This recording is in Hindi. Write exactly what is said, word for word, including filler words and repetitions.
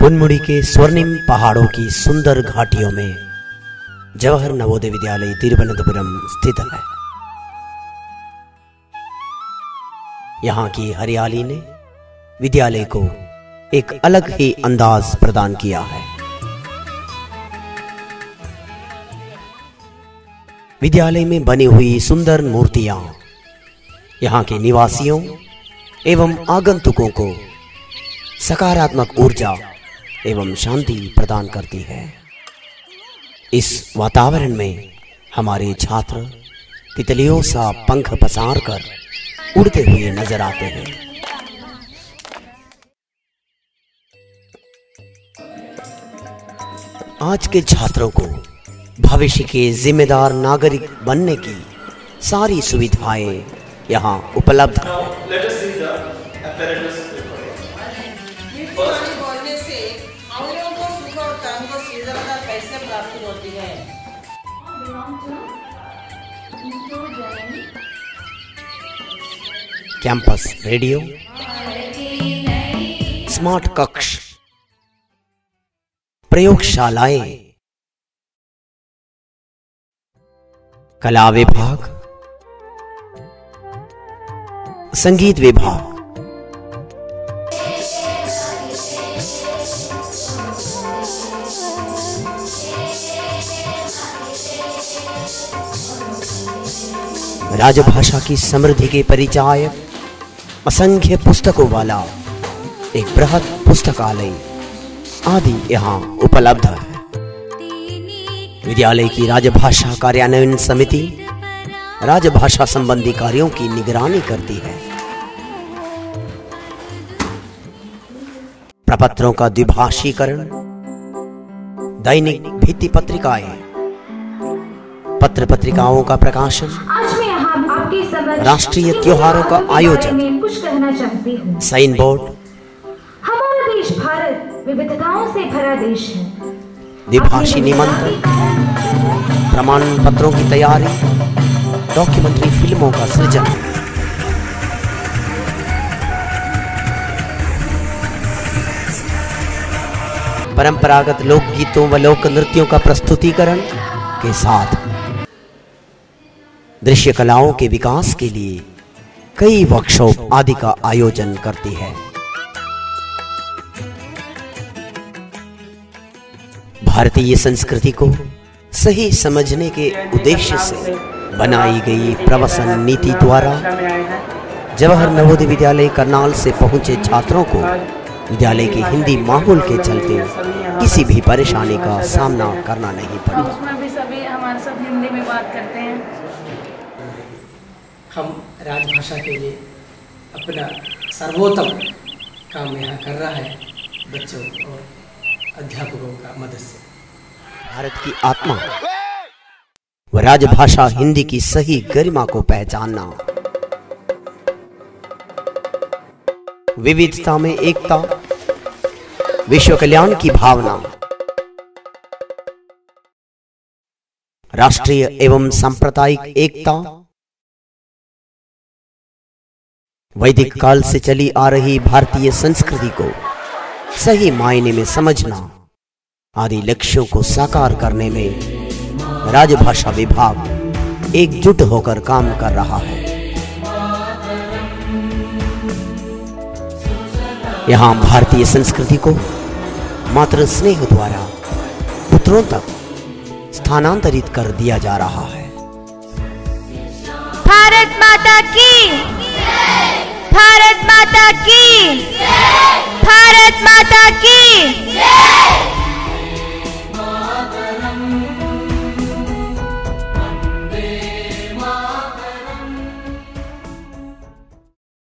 पुनमुड़ी के स्वर्णिम पहाड़ों की सुंदर घाटियों में जवाहर नवोदय विद्यालय तिरुवनंतपुरम स्थित है। यहाँ की हरियाली ने विद्यालय को एक अलग ही अंदाज प्रदान किया है। विद्यालय में बनी हुई सुंदर मूर्तियां यहाँ के निवासियों एवं आगंतुकों को सकारात्मक ऊर्जा एवं शांति प्रदान करती है। इस वातावरण में हमारे छात्र तितलियों सा पंख पसार कर उड़ते हुए नजर आते हैं। आज के छात्रों को भविष्य के जिम्मेदार नागरिक बनने की सारी सुविधाएं यहाँ उपलब्ध हैं। बोलने से हम लोगों को सुख और काम को सृजनता कैसे प्राप्त होती है। कैंपस रेडियो, स्मार्ट कक्ष, प्रयोगशालाएं, कला विभाग, संगीत विभाग, राजभाषा की समृद्धि के परिचायक असंख्य पुस्तकों वाला एक बृहद पुस्तकालय आदि यहाँ उपलब्ध है। विद्यालय की राजभाषा कार्यान्वयन समिति राजभाषा संबंधी कार्यों की निगरानी करती है। प्रपत्रों का द्विभाषीकरण, दैनिक भित्ति पत्रिकाएं, पत्र पत्रिकाओं का प्रकाशन, राष्ट्रीय त्योहारों का आयोजन, कुछ कहना चाहती हूँ। साइन बोर्ड, हमारा देश भारत विविधताओं से भरा देश है। द्विभाषी निमंत्रण, प्रमाण पत्रों की तैयारी, डॉक्यूमेंट्री फिल्मों का सृजन, परंपरागत लोकगीतों व लोक नृत्यों का प्रस्तुतिकरण के साथ दृश्य कलाओं के विकास के लिए कई वर्कशॉप आदि का आयोजन करती है। भारतीय संस्कृति को सही समझने के उद्देश्य से बनाई गई प्रवसन नीति द्वारा जवाहर नवोदय विद्यालय करनाल से पहुंचे छात्रों को विद्यालय के हिंदी माहौल के चलते किसी भी परेशानी का सामना करना नहीं पड़ता। उसमें भी सभी हमारे सब हिंदी में बात करते हैं। हम राजभाषा के लिए अपना सर्वोत्तम काम यहाँ कर रहा है बच्चों और अध्यापकों का मदद से। भारत की आत्मा व राजभाषा हिंदी की सही गरिमा को पहचानना, विविधता में एकता, विश्व कल्याण की भावना, राष्ट्रीय एवं सांप्रदायिक एकता, वैदिक काल से चली आ रही भारतीय संस्कृति को सही मायने में समझना आदि लक्ष्यों को साकार करने में राजभाषा विभाग एकजुट होकर काम कर रहा है। यहाँ भारतीय संस्कृति को मातृ स्नेह द्वारा पुत्रों तक स्थानांतरित कर दिया जा रहा है। भारत माता की, भारत माता की, भारत माता की।